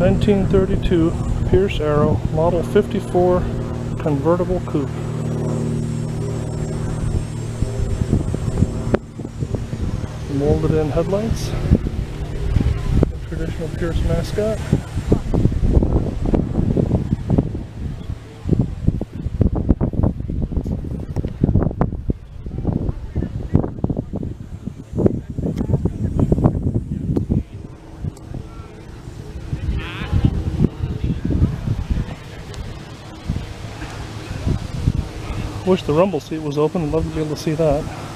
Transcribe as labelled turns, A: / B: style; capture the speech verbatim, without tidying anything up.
A: nineteen thirty-two Pierce Arrow Model fifty-four Convertible Coupe. Molded in headlights. The traditional Pierce mascot. Wish the rumble seat was open. I'd love to be able to see that.